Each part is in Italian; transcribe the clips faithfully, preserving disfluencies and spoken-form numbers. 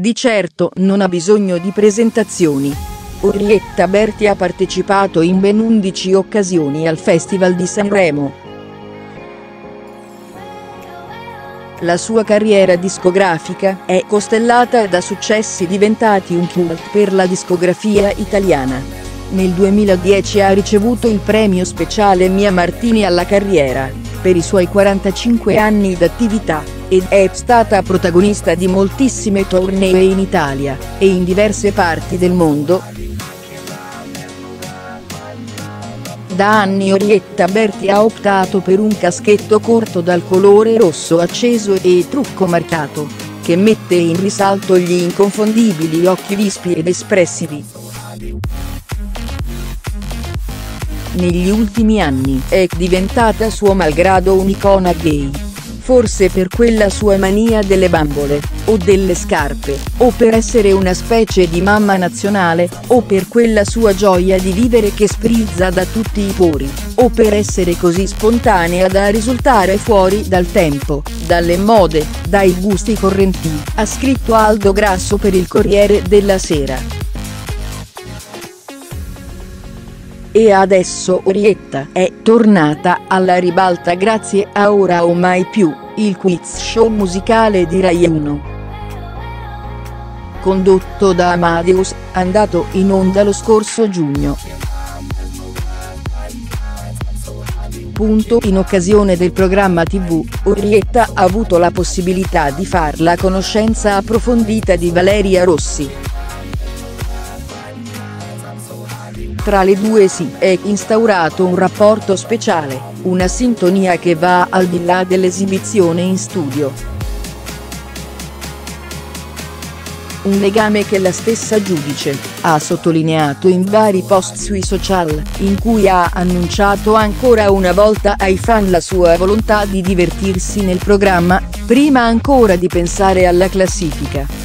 Di certo non ha bisogno di presentazioni. Orietta Berti ha partecipato in ben undici occasioni al Festival di Sanremo. La sua carriera discografica è costellata da successi diventati un cult per la discografia italiana. Nel duemiladieci ha ricevuto il premio speciale Mia Martini alla carriera, per i suoi quarantacinque anni d'attività, ed è stata protagonista di moltissime tournée in Italia e in diverse parti del mondo. Da anni Orietta Berti ha optato per un caschetto corto dal colore rosso acceso e trucco marcato, che mette in risalto gli inconfondibili occhi vispi ed espressivi. Negli ultimi anni è diventata suo malgrado un'icona gay. Forse per quella sua mania delle bambole, o delle scarpe, o per essere una specie di mamma nazionale, o per quella sua gioia di vivere che sprizza da tutti i pori, o per essere così spontanea da risultare fuori dal tempo, dalle mode, dai gusti correnti, ha scritto Aldo Grasso per il Corriere della Sera. E adesso Orietta è tornata alla ribalta grazie a Ora o Mai Più, il quiz show musicale di Rai uno. Condotto da Amadeus, andato in onda lo scorso giugno. In occasione del programma tivù, Orietta ha avuto la possibilità di far la conoscenza approfondita di Valeria Rossi. Tra le due si è instaurato un rapporto speciale, una sintonia che va al di là dell'esibizione in studio. Un legame che la stessa giudice ha sottolineato in vari post sui social, in cui ha annunciato ancora una volta ai fan la sua volontà di divertirsi nel programma, prima ancora di pensare alla classifica.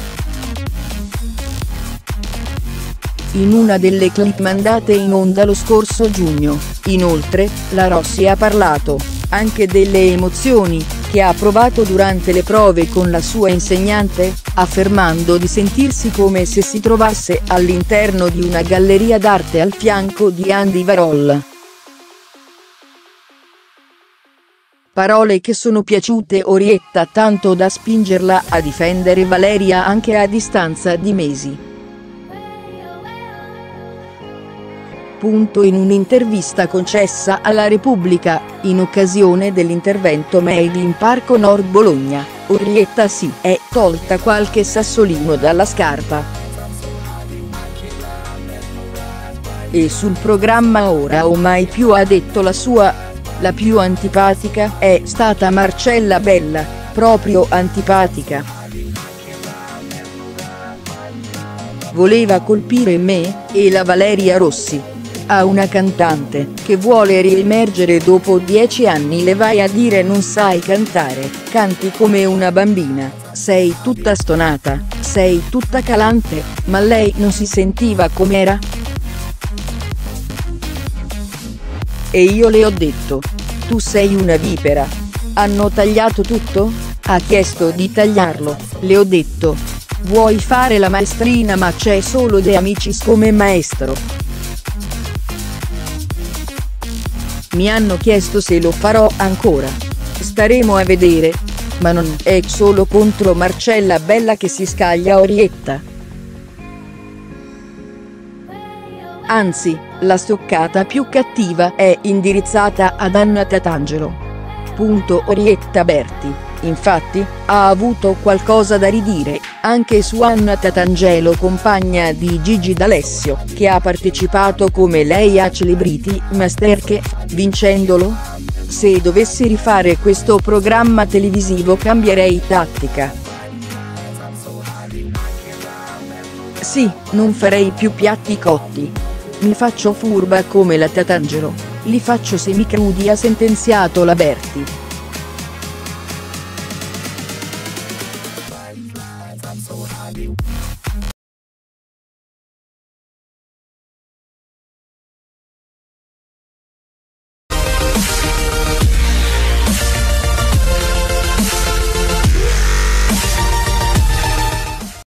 In una delle clip mandate in onda lo scorso giugno, inoltre, la Rossi ha parlato anche delle emozioni che ha provato durante le prove con la sua insegnante, affermando di sentirsi come se si trovasse all'interno di una galleria d'arte al fianco di Andy Warhol. Parole che sono piaciute Orietta tanto da spingerla a difendere Valeria anche a distanza di mesi. In un'intervista concessa alla Repubblica, in occasione dell'intervento Made in Parco Nord Bologna, Orietta si è tolta qualche sassolino dalla scarpa. E sul programma Ora o Mai Più ha detto la sua: la più antipatica è stata Marcella Bella, proprio antipatica. Voleva colpire me e la Valeria Rossi. A una cantante che vuole riemergere dopo dieci anni le vai a dire non sai cantare, canti come una bambina, sei tutta stonata, sei tutta calante, ma lei non si sentiva com'era? E io le ho detto: tu sei una vipera. Hanno tagliato tutto? Ha chiesto di tagliarlo, le ho detto: vuoi fare la maestrina ma c'è solo De Amicis come maestro. Mi hanno chiesto se lo farò ancora. Staremo a vedere. Ma non è solo contro Marcella Bella che si scaglia Orietta. Anzi, la stoccata più cattiva è indirizzata ad Anna Tatangelo. Punto Orietta Berti, infatti, ha avuto qualcosa da ridire anche su Anna Tatangelo, compagna di Gigi D'Alessio, che ha partecipato come lei a Celebrity Masterchef, vincendolo. Se dovessi rifare questo programma televisivo cambierei tattica. Sì, non farei più piatti cotti. Mi faccio furba come la Tatangelo, li faccio semicrudi, ha sentenziato la Berti.